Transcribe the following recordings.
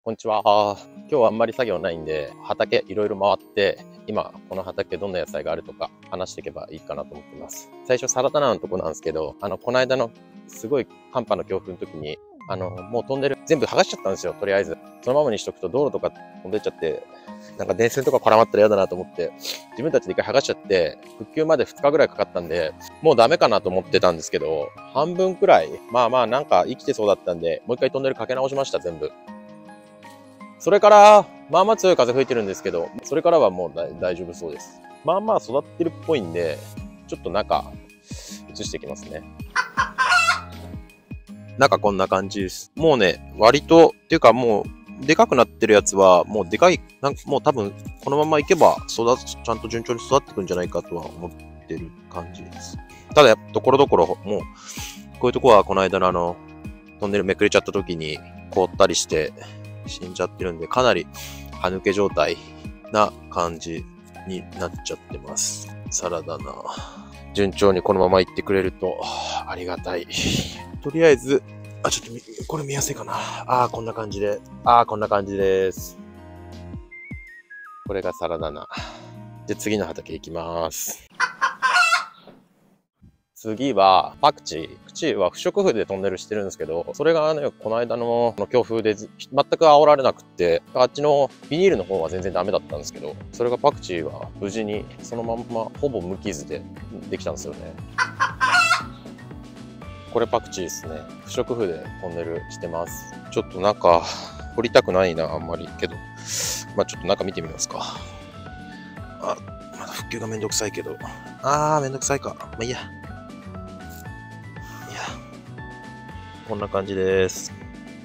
こんにちは。今日はあんまり作業ないんで、畑いろいろ回って、今この畑どんな野菜があるとか話していけばいいかなと思ってます。最初サラダ菜のとこなんですけど、この間のすごい寒波の強風の時に、もうトンネル全部剥がしちゃったんですよ、とりあえず。そのままにしとくと道路とか飛んでっちゃって、なんか電線とか絡まったら嫌だなと思って、自分たちで一回剥がしちゃって、復旧まで2日ぐらいかかったんで、もうダメかなと思ってたんですけど、半分くらい、なんか生きてそうだったんで、もう一回トンネルかけ直しました、全部。それから、まあまあ強い風吹いてるんですけど、それからはもう大丈夫そうです。まあまあ育ってるっぽいんで、ちょっと中、移していきますね。中こんな感じです。もうね、割と、っていうかもう、でかくなってるやつは、もうでかい、もう多分、このままいけば、ちゃんと順調に育ってくんじゃないかとは思ってる感じです。ただ、ところどころ、もう、こういうとこはこの間のトンネルめくれちゃった時に、凍ったりして、死んじゃってるんで、かなり歯抜け状態な感じになっちゃってます。サラダ菜。順調にこのままいってくれるとありがたい。とりあえず、ちょっとこれ見やすいかな。こんな感じで。こんな感じです。これがサラダ菜。で、次の畑行きます。次は、パクチー。パクチーは不織布でトンネルしてるんですけど、それがね、この間の強風で全く煽られなくって、あっちのビニールの方は全然ダメだったんですけど、それがパクチーは無事にそのまんまほぼ無傷でできたんですよね。これパクチーですね。不織布でトンネルしてます。ちょっと中、掘りたくないな、あんまりけど。ちょっと中見てみますか。まだ復旧がめんどくさいけど。めんどくさいか。いいや。こんな感じです。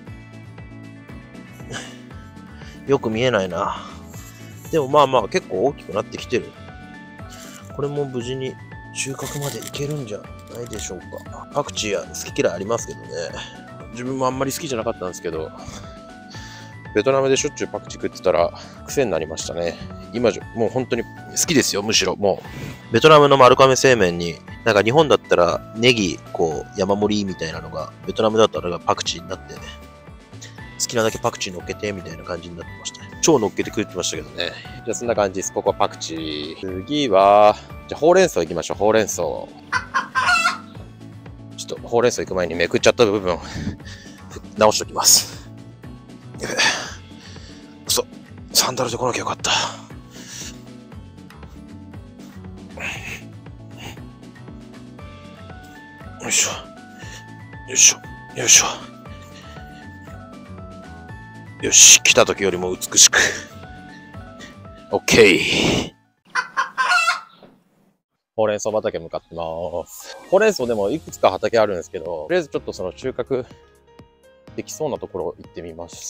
よく見えないな。でも結構大きくなってきてる。これも無事に収穫までいけるんじゃないでしょうか。パクチーは好き嫌いありますけどね。自分もあんまり好きじゃなかったんですけど、ベトナムでしょっちゅうパクチー食ってたら癖になりましたね。今もう本当に好きですよ、むしろ。もう、ベトナムの丸亀製麺に、なんか日本だったらネギ、山盛りみたいなのが、ベトナムだったらパクチーになって、好きなだけパクチー乗っけて、みたいな感じになってましたね。超乗っけて食ってましたけどね。じゃあそんな感じです。ここはパクチー。次は、じゃあほうれん草行きましょう、ほうれん草。ちょっとほうれん草行く前にめくっちゃった部分、直しておきます。サンダルで来なきゃよかった。よいしょ。よいしょ。よいしょ。よし、来た時よりも美しく。OK。ほうれん草畑向かってます。ほうれん草でもいくつか畑あるんですけど、とりあえずちょっとその収穫できそうなところ行ってみます。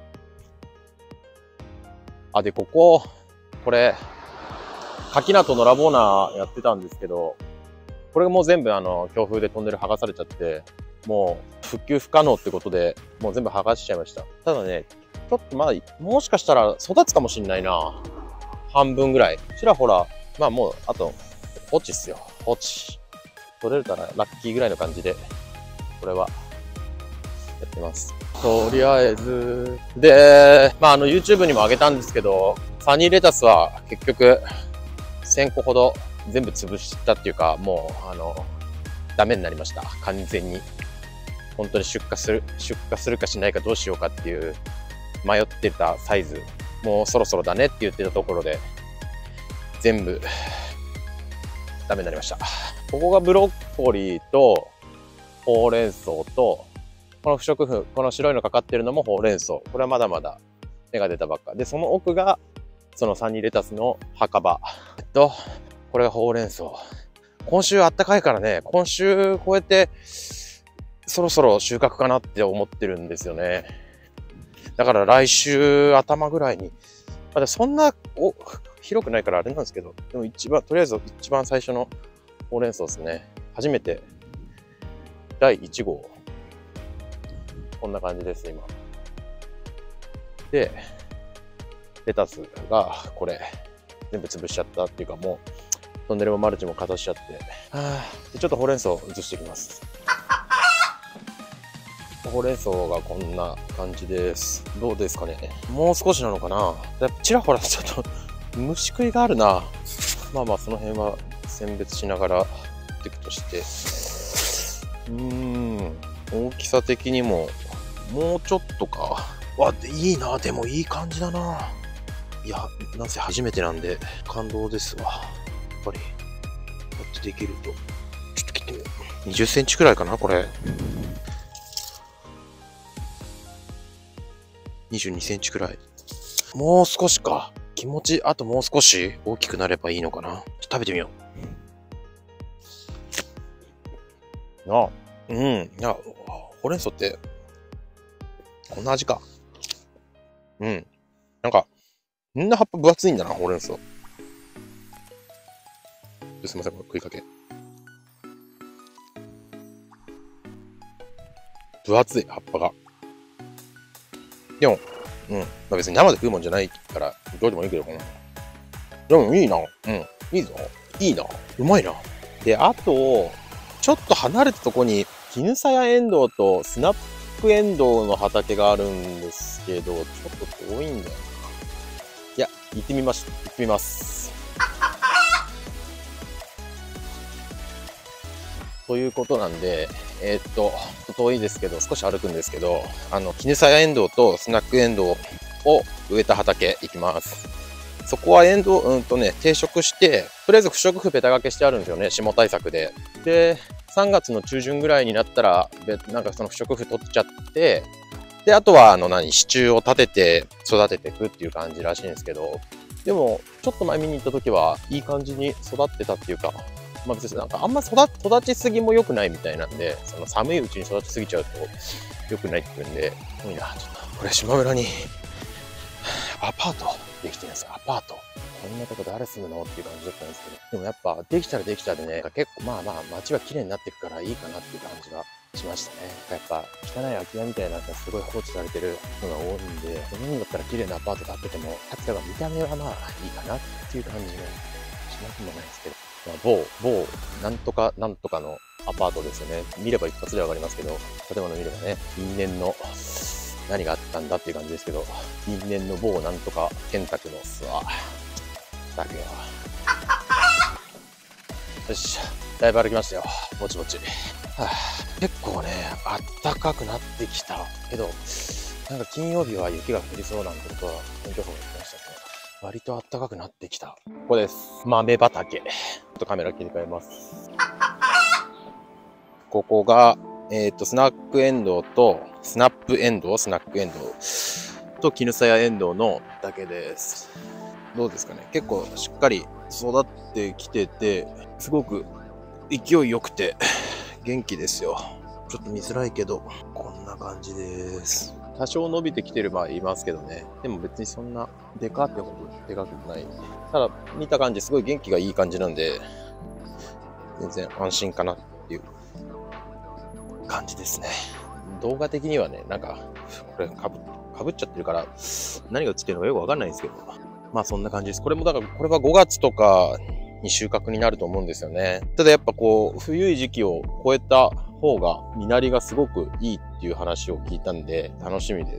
で、これ、柿菜と野良ボーナーやってたんですけど、これがもう全部強風でトンネル剥がされちゃって、もう復旧不可能ってことで、もう全部剥がしちゃいました。ただね、ちょっともしかしたら育つかもしんないな。半分ぐらい。ちらほら、もう、あと、放置っすよ。放置。取れるたらラッキーぐらいの感じで、これは、やってます。とりあえず、で、YouTube にも上げたんですけど、サニーレタスは結局、1000個ほど全部潰したっていうか、もう、ダメになりました。完全に。本当に出荷するかしないかどうしようかっていう、迷ってたサイズ、もうそろそろだねって言ってたところで、全部、ダメになりました。ここがブロッコリーと、ほうれん草と、この不織布、この白いのかかってるのもほうれん草。これはまだまだ芽が出たばっか。で、その奥が、そのサニーレタスの墓場。これがほうれん草。今週あったかいからね、今週こうやって、そろそろ収穫かなって思ってるんですよね。だから来週頭ぐらいに、そんな広くないからあれなんですけど、でもとりあえず一番最初のほうれん草ですね。初めて、第1号。こんな感じです、今。で、レタスが、これ、全部潰しちゃったっていうか、もう、トンネルもマルチも片しちゃって。でちょっとほうれん草移していきます。ほほうれん草がこんな感じです。どうですかね。もう少しなのかな。やっぱちらほらちょっと虫食いがあるな。まあまあその辺は選別しながらやっていくとして。大きさ的にももうちょっとか。わ、いいな。でもいい感じだな。いや、なんせ初めてなんで感動ですわ。やっぱりこうやってできると。ちょっと切ってみよう。20センチくらいかな、これ。22センチくらい。もう少しか。気持ち、あともう少し大きくなればいいのかな。ちょっと食べてみよう。あ、うん。いや、ほうれん草って、こんな味か。うん。なんか、みんな葉っぱ分厚いんだな、ほうれん草。すいません、これ食いかけ。分厚い葉っぱが。でも、まあ別に生で食うもんじゃないから、どうでもいいけど、でもいいな。いいぞ。いいな。うまいな。で、あと、ちょっと離れたとこに、絹さやエンドウとスナップエンドウの畑があるんですけど、ちょっと遠いんだよな。いや、行ってみます。ということなんで、ちょっと遠いですけど、少し歩くんですけど、絹さやエンドウとスナックエンドウを植えた畑行きます。そこはエンドウ、定食して、とりあえず不織布ベタ掛けしてあるんですよね、霜対策で。で、3月の中旬ぐらいになったら、なんかその不織布取っちゃって、で、あとは、支柱を立てて育てていくっていう感じらしいんですけど、でも、ちょっと前見に行った時は、いい感じに育ってたっていうか、まあ別になんかあんま育ちすぎも良くないみたいなんで、その寒いうちに育ちすぎちゃうと良くないって言うんで、いいな、ちょっと。これ島村に、アパートできてるんですよ、アパート。こんなとこ誰住むのっていう感じだったんですけど、でもやっぱできたらできたでね、結構まあ街は綺麗になっていくからいいかなっていう感じがしましたね。やっぱ汚い空き家みたいなのがすごい放置されてるのが多いんで、その分だったら綺麗なアパート建ってても、建てたら見た目はまあいいかなっていう感じがしなくもないですけど、まあ、某なんとかのアパートですよね。見れば一発でわかりますけど、建物見ればね、因縁の何があったんだっていう感じですけど、因縁の某なんとか建託の巣は、だけよ。よし、だいぶ歩きましたよ。ぼちぼち。結構ね、あったかくなってきたけど、なんか金曜日は雪が降りそうなんてことは天気予報が言ってましたけど、割とあったかくなってきた。ここです。豆畑。ちょっとカメラ切り替えます。ここが、スナックエンドウと、スナックエンドウと絹さやエンドウの畑です。どうですかね。結構しっかり育ってきてて、すごく勢い良くて元気ですよ。ちょっと見づらいけど、こんな感じです。多少伸びてきてる場合いますけどね。でも別にそんなでかってほどでかくない。ただ見た感じすごい元気がいい感じなんで、全然安心かなっていう感じですね。動画的にはね、なんかこれかぶっちゃってるから何が映ってるのかよくわかんないんですけど、まあそんな感じです。これもだからこれは5月とかに収穫になると思うんですよね。ただやっぱこう冬い時期を超えた方が実りがすごくいいっていう話を聞いたんで楽しみです。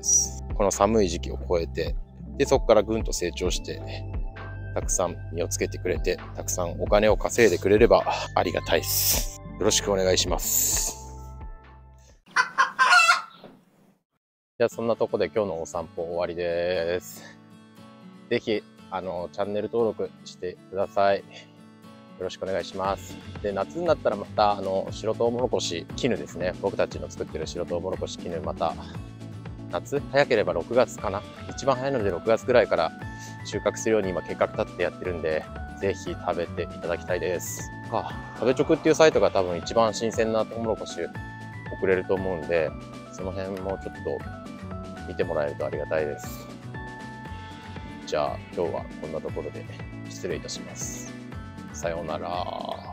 この寒い時期を超えて、でそこからぐんと成長して、たくさん実をつけてくれて、たくさんお金を稼いでくれればありがたいです。よろしくお願いします。じゃあそんなとこで今日のお散歩終わりです。ぜひチャンネル登録してください。よろしくお願いします。で、夏になったらまた白トウモロコシ絹ですね。僕たちの作ってる白トウモロコシ絹、また夏早ければ6月かな。一番早いので6月ぐらいから収穫するように今計画立ってやってるんで、ぜひ食べていただきたいです。食べチョクっていうサイトが多分一番新鮮なトウモロコシ送れると思うんで、その辺もちょっと見てもらえるとありがたいです。じゃあ今日はこんなところで失礼いたします。さようなら。